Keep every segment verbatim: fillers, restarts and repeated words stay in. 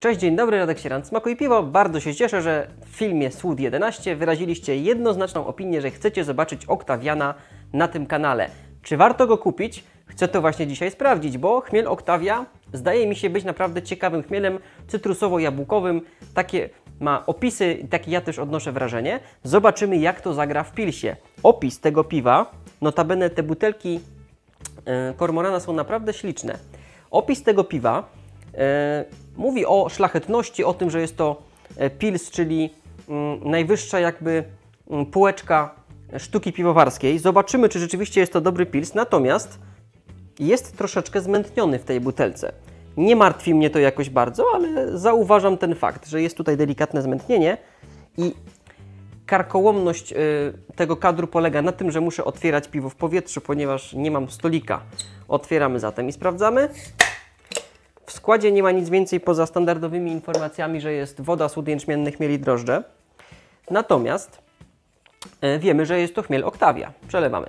Cześć, dzień dobry, Radek Sieran, Smakuj Piwo. Bardzo się cieszę, że w filmie Słód jedenaście wyraziliście jednoznaczną opinię, że chcecie zobaczyć Octaviana na tym kanale. Czy warto go kupić? Chcę to właśnie dzisiaj sprawdzić, bo chmiel Octavia zdaje mi się być naprawdę ciekawym chmielem cytrusowo-jabłkowym. Takie ma opisy i takie ja też odnoszę wrażenie. Zobaczymy, jak to zagra w pilsie. Opis tego piwa, notabene te butelki yy, Kormorana są naprawdę śliczne. Opis tego piwa yy, mówi o szlachetności, o tym, że jest to pils, czyli yy, najwyższa jakby yy, półeczka sztuki piwowarskiej. Zobaczymy, czy rzeczywiście jest to dobry pils, natomiast jest troszeczkę zmętniony w tej butelce. Nie martwi mnie to jakoś bardzo, ale zauważam ten fakt, że jest tutaj delikatne zmętnienie i karkołomność y, tego kadru polega na tym, że muszę otwierać piwo w powietrzu, ponieważ nie mam stolika. Otwieramy zatem i sprawdzamy. W składzie nie ma nic więcej poza standardowymi informacjami, że jest woda, sód jęczmienny, chmiel i drożdże. Natomiast y, wiemy, że jest to chmiel Octavia. Przelewamy.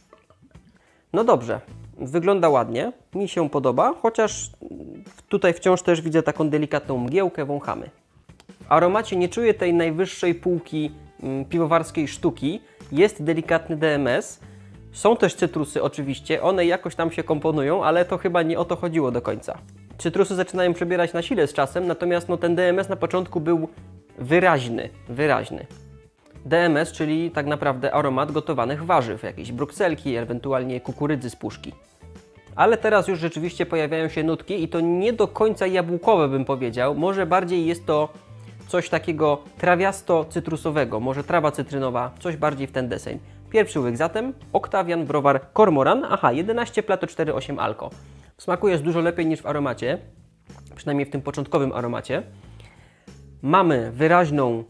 No dobrze. Wygląda ładnie, mi się podoba, chociaż tutaj wciąż też widzę taką delikatną mgiełkę, wąchamy. W aromacie nie czuję tej najwyższej półki mm, piwowarskiej sztuki, jest delikatny D M S, są też cytrusy oczywiście, one jakoś tam się komponują, ale to chyba nie o to chodziło do końca. Cytrusy zaczynają przebierać na sile z czasem, natomiast no, ten D M S na początku był wyraźny, wyraźny. D M S, czyli tak naprawdę aromat gotowanych warzyw, jakieś brukselki, ewentualnie kukurydzy z puszki. Ale teraz już rzeczywiście pojawiają się nutki i to nie do końca jabłkowe, bym powiedział. Może bardziej jest to coś takiego trawiasto-cytrusowego, może trawa cytrynowa, coś bardziej w ten deseń. Pierwszy łyk zatem, Octavian browar Kormoran, aha, jedenaście Plato cztery osiem alko. W smaku jest dużo lepiej niż w aromacie, przynajmniej w tym początkowym aromacie. Mamy wyraźną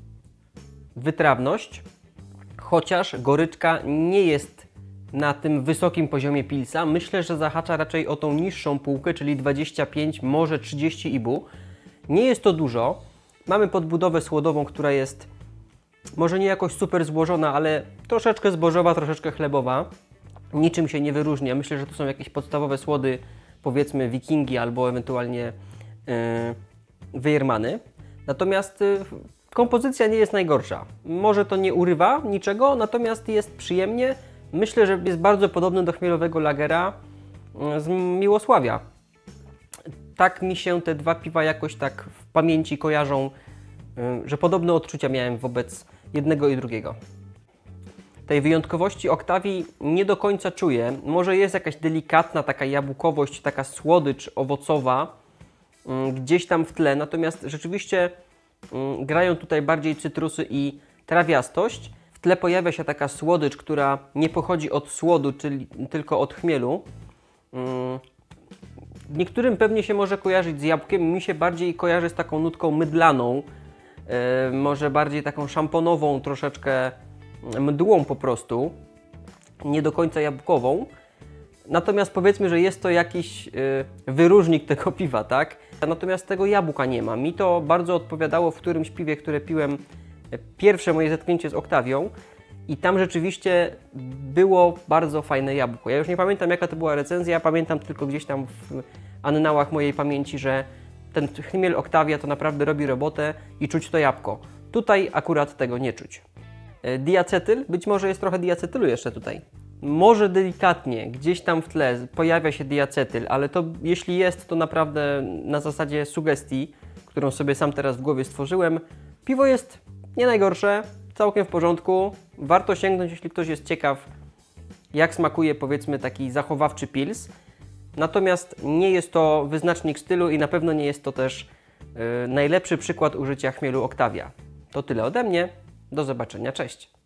wytrawność, chociaż goryczka nie jest na tym wysokim poziomie pilsa. Myślę, że zahacza raczej o tą niższą półkę, czyli dwadzieścia pięć, może trzydzieści I B U. Nie jest to dużo. Mamy podbudowę słodową, która jest może nie jakoś super złożona, ale troszeczkę zbożowa, troszeczkę chlebowa. Niczym się nie wyróżnia. Myślę, że to są jakieś podstawowe słody, powiedzmy wikingi albo ewentualnie yy, wyjermany. Natomiast yy, kompozycja nie jest najgorsza. Może to nie urywa niczego, natomiast jest przyjemnie. Myślę, że jest bardzo podobny do chmielowego lagera z Miłosławia. Tak mi się te dwa piwa jakoś tak w pamięci kojarzą, że podobne odczucia miałem wobec jednego i drugiego. Tej wyjątkowości Octavii nie do końca czuję. Może jest jakaś delikatna taka jabłkowość, taka słodycz owocowa gdzieś tam w tle, natomiast rzeczywiście grają tutaj bardziej cytrusy i trawiastość. W tle pojawia się taka słodycz, która nie pochodzi od słodu, czyli tylko od chmielu. Niektórym pewnie się może kojarzyć z jabłkiem, mi się bardziej kojarzy z taką nutką mydlaną, może bardziej taką szamponową, troszeczkę mdłą po prostu, nie do końca jabłkową. Natomiast powiedzmy, że jest to jakiś wyróżnik tego piwa, tak? Natomiast tego jabłka nie ma. Mi to bardzo odpowiadało w którymś piwie, które piłem, pierwsze moje zetknięcie z Octavią i tam rzeczywiście było bardzo fajne jabłko. Ja już nie pamiętam, jaka to była recenzja, pamiętam tylko gdzieś tam w annałach mojej pamięci, że ten chmiel Octavia to naprawdę robi robotę i czuć to jabłko. Tutaj akurat tego nie czuć. Diacetyl, być może jest trochę diacetylu jeszcze tutaj. Może delikatnie, gdzieś tam w tle pojawia się diacetyl, ale to jeśli jest, to naprawdę na zasadzie sugestii, którą sobie sam teraz w głowie stworzyłem. Piwo jest nie najgorsze, całkiem w porządku. Warto sięgnąć, jeśli ktoś jest ciekaw, jak smakuje, powiedzmy, taki zachowawczy pils. Natomiast nie jest to wyznacznik stylu i na pewno nie jest to też yy, najlepszy przykład użycia chmielu Octavia. To tyle ode mnie. Do zobaczenia. Cześć!